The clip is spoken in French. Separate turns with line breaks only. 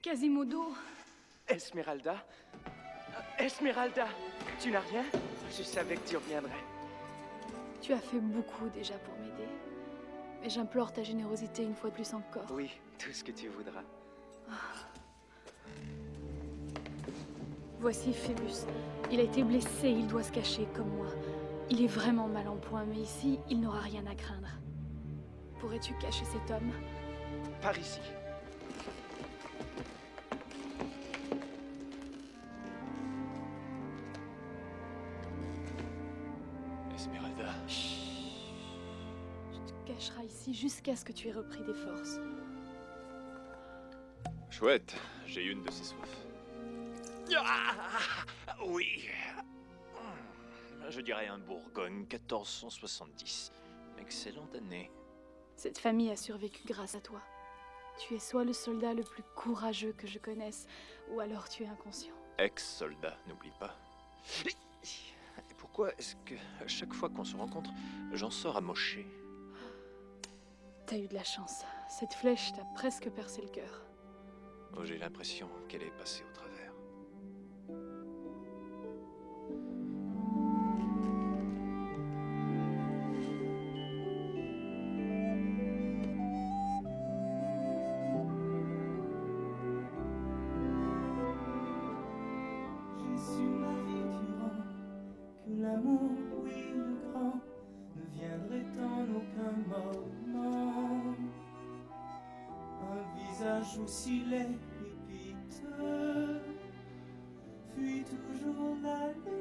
Quasimodo.
Esmeralda? Esmeralda! Tu n'as rien? Je savais que tu reviendrais.
Tu as fait beaucoup déjà pour m'aider. Mais j'implore ta générosité une fois de plus encore.
Oui, tout ce que tu voudras.
Voici Phébus. Il a été blessé, il doit se cacher, comme moi. Il est vraiment mal en point, mais ici, il n'aura rien à craindre. Pourrais-tu cacher cet homme?
Par ici.
Esmeralda.
Chut. Tu te cacheras ici jusqu'à ce que tu aies repris des forces.
Chouette, j'ai une de ces soifs. Oui. Je dirais un Bourgogne 1470. Excellente année.
Cette famille a survécu grâce à toi. Tu es soit le soldat le plus courageux que je connaisse, ou alors tu es inconscient.
Ex-soldat, n'oublie pas. Et pourquoi est-ce que, à chaque fois qu'on se rencontre, j'en sors amoché?
T'as eu de la chance. Cette flèche t'a presque percé le cœur.
Oh, j'ai l'impression qu'elle est passée au travers.
L'amour, oui, le grand, ne viendrait en aucun moment. Un visage aussi laid et piteux, fuit toujours la lumière.